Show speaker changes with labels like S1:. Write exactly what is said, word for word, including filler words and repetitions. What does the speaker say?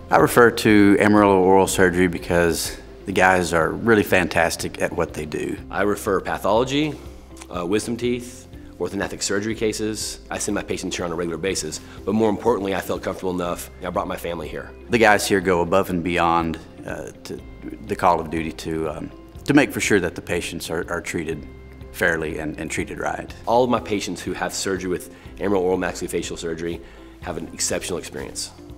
S1: I refer to Amarillo Oral Surgery because the guys are really fantastic at what they do.
S2: I refer pathology, uh, wisdom teeth, orthodontic surgery cases. I send my patients here on a regular basis, but more importantly, I felt comfortable enough, I brought my family here.
S1: The guys here go above and beyond uh, to the call of duty to, um, to make for sure that the patients are, are treated fairly and, and treated right.
S2: All of my patients who have surgery with Amarillo Oral Maxillofacial Surgery have an exceptional experience.